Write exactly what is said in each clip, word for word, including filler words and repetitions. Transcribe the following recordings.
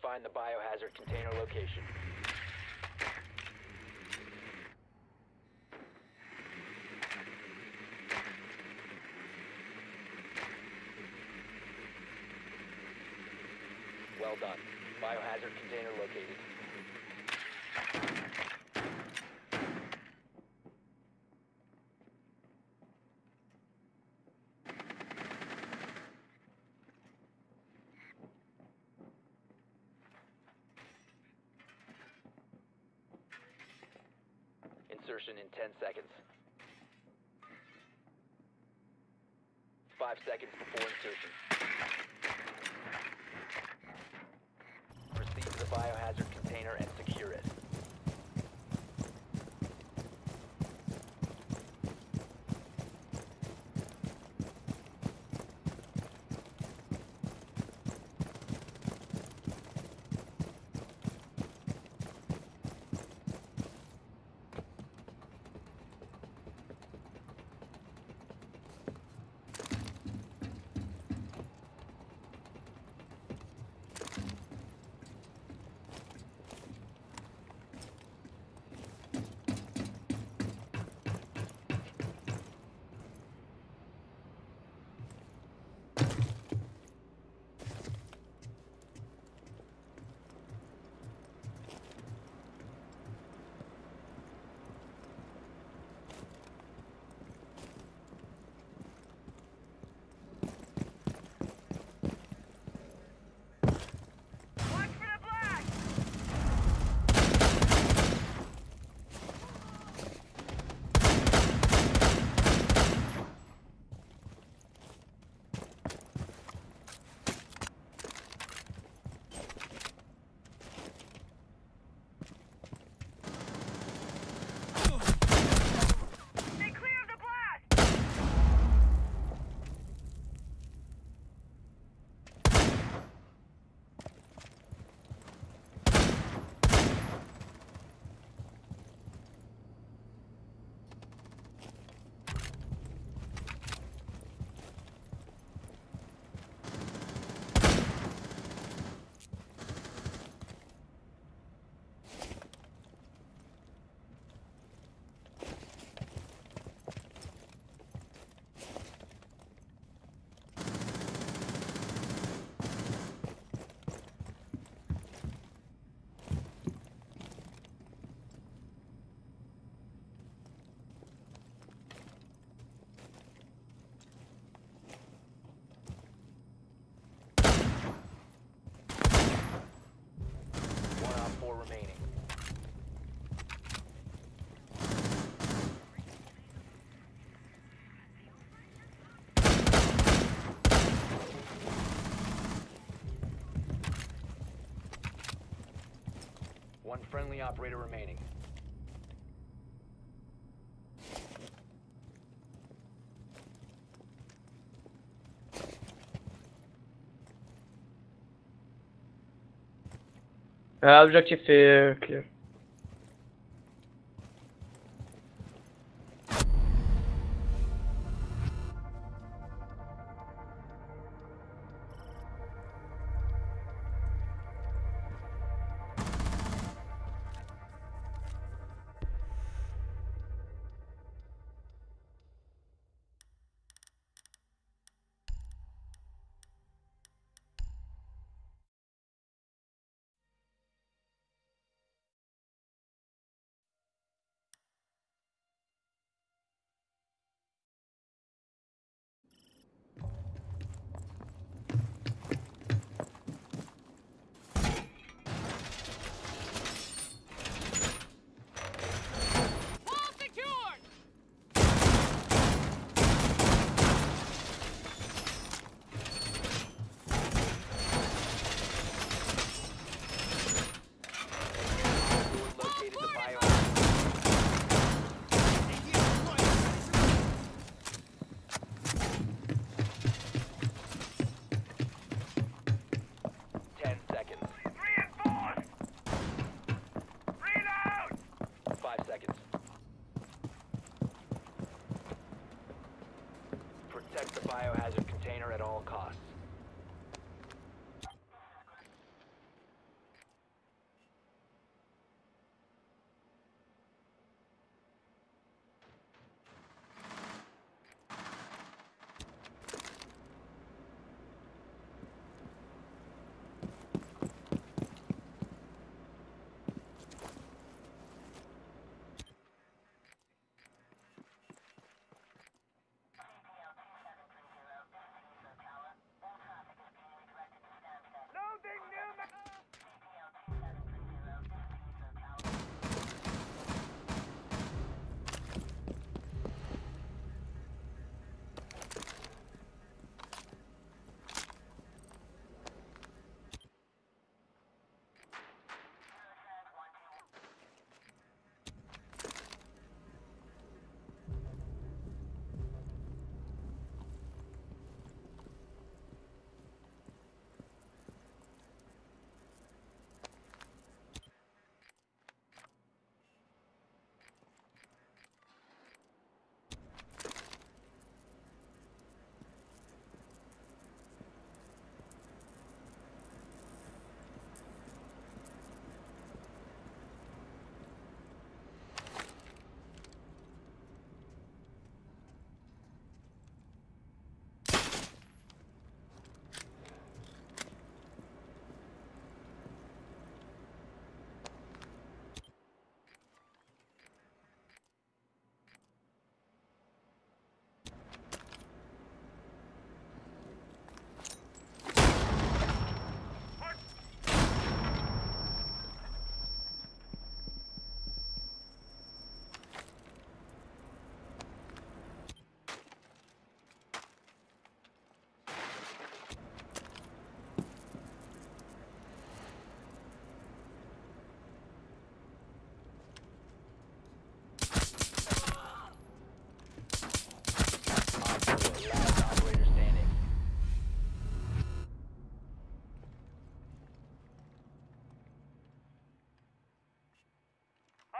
find the biohazard container location. Well done. Biohazard container located. Insertion in ten seconds. Five seconds before insertion. Proceed to the biohazard container and secure it. Four remaining. One friendly operator remaining. Ah, objectif est clear.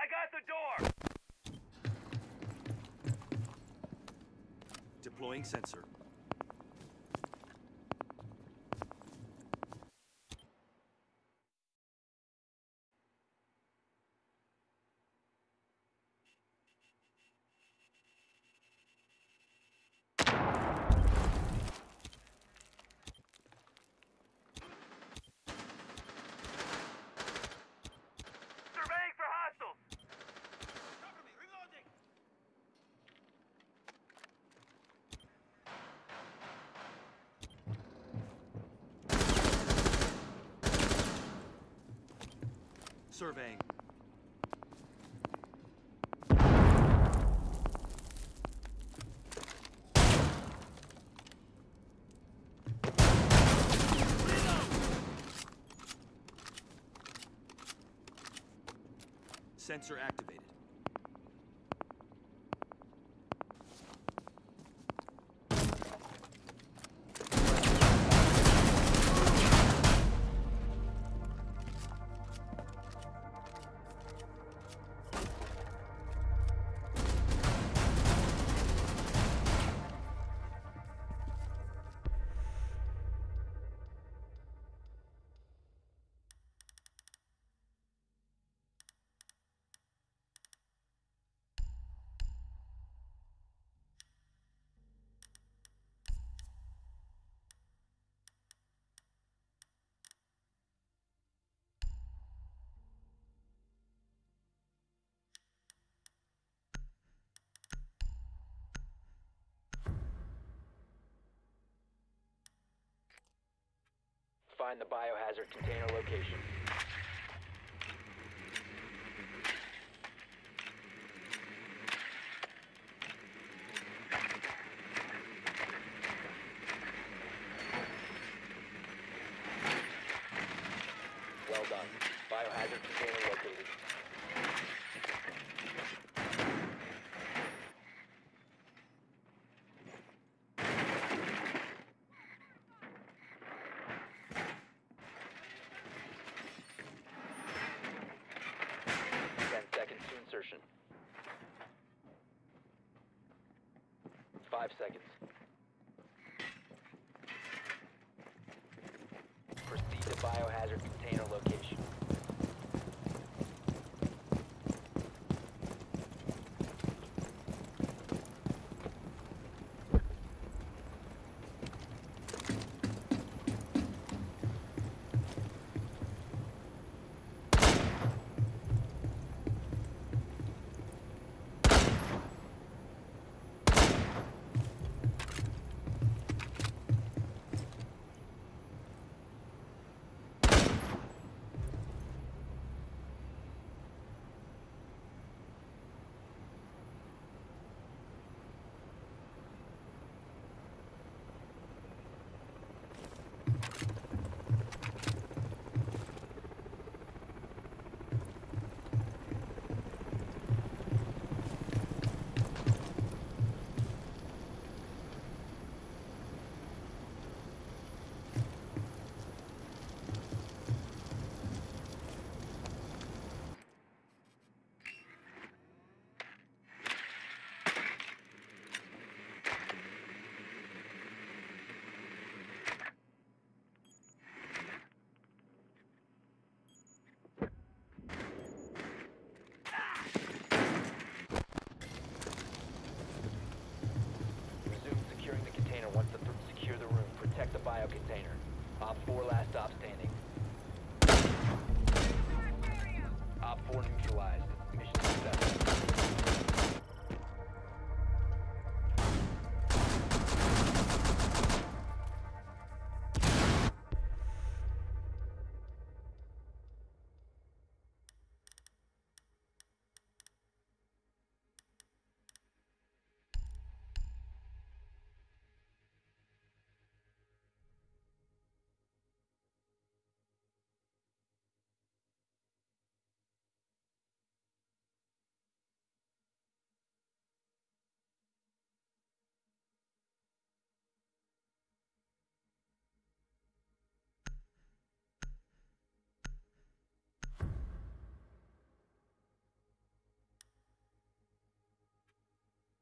got the door! Deploying sensor. Surveying for hostiles! Cover me, reloading! Surveying. Sensor activated. Find the biohazard container location. Well done. Biohazard container located. Ten seconds to insertion. Five seconds. Proceed to biohazard container location. Resume securing the container once the secure the room. Protect the bio container. Op four last stop standing. Op four neutralized. Mission successful.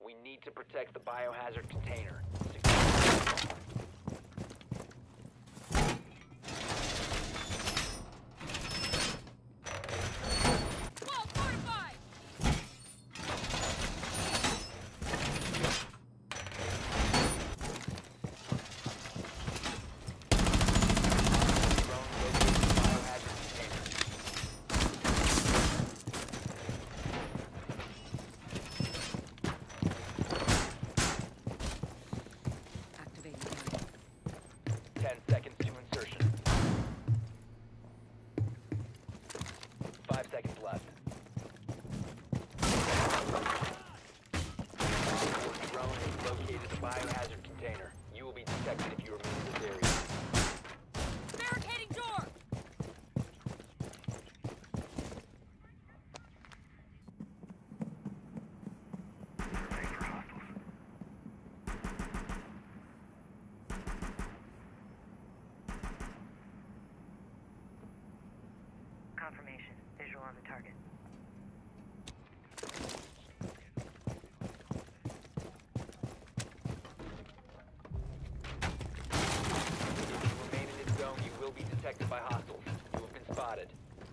We need to protect the biohazard container. Secure. Wall fortified! Drone located the biohazard container. Activating area. Ten seconds to insertion. Five seconds left. Your drone has located the biohazard container. You will be detected if you remain in this area. Barricading door! Confirmation. Visual on the target. If you remain in this zone, you will be detected by hostiles. You have been spotted.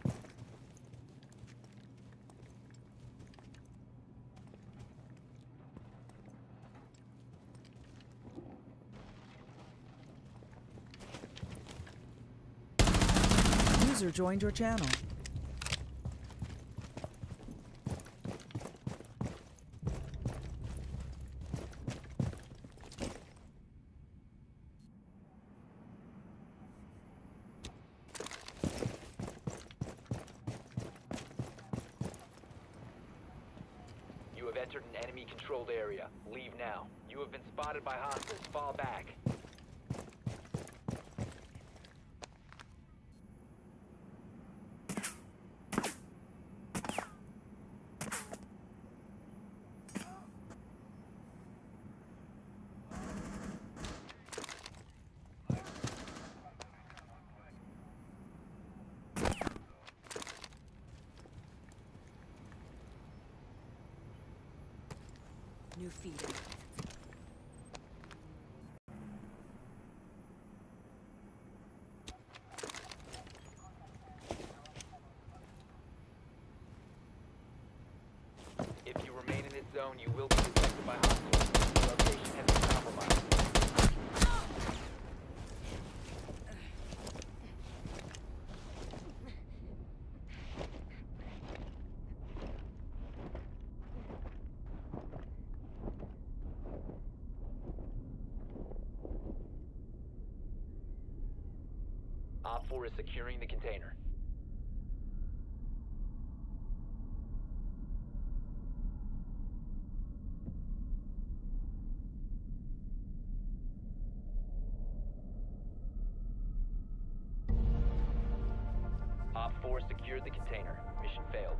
User joined your channel. You have entered an enemy-controlled area. Leave now. You have been spotted by hostiles. Fall back. New feeder. If you remain in this zone, you will be detected by hostiles. Your location has been compromised. Op four is securing the container. Op four secured the container. Mission failed.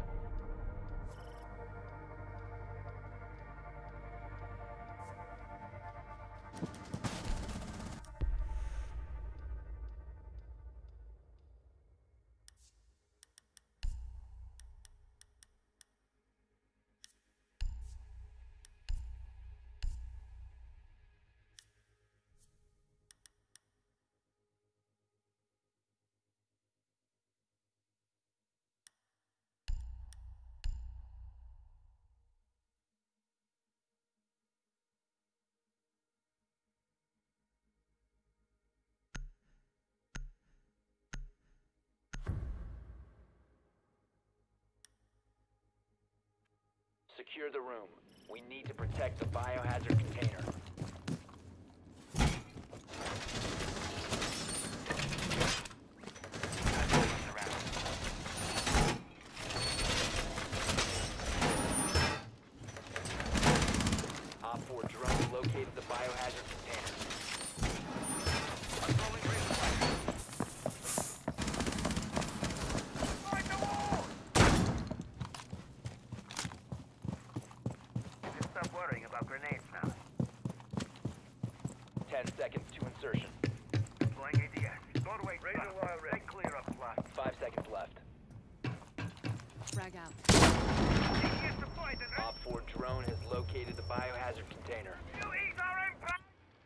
Secure the room. We need to protect the biohazard container. Op four drone located the biohazard container. Unrolling razor fire. Find the wall! You can stop worrying about grenades now. Ten seconds to insertion. Deploying A D S. Doorway razor wire ready. Clear up blast. Five seconds left. Frag out. A D S deployed. Captain. Op four drone has located the biohazard container. U Es are in pra-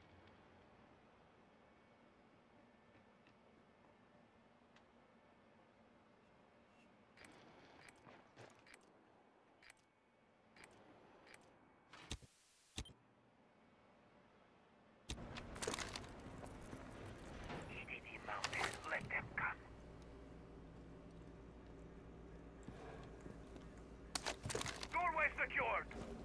E D D mounted. Let them come. Doorway secured.